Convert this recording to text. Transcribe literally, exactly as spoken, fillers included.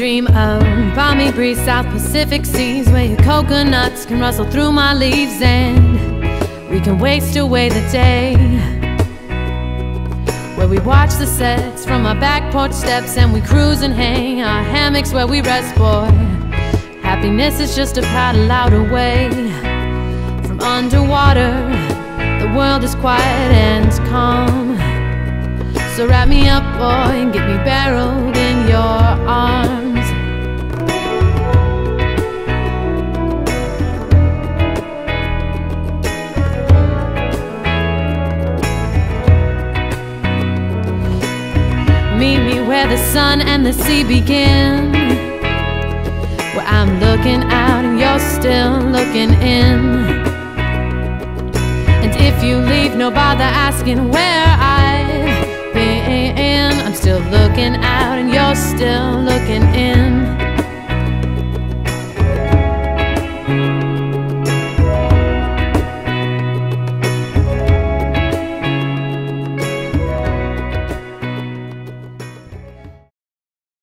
dream of balmy breeze, South Pacific seas, where your coconuts can rustle through my leaves, and we can waste away the day, where we watch the sets from our back porch steps, and we cruise and hang our hammocks where we rest, boy. Happiness is just a paddle out away from underwater. The world is quiet and calm, so wrap me up, boy, and get me barreled in your arms. Meet me where the sun and the sea begin, where I'm looking out and you're still looking in. And if you leave, no bother asking where I've been. I'm still looking out and you're still looking in.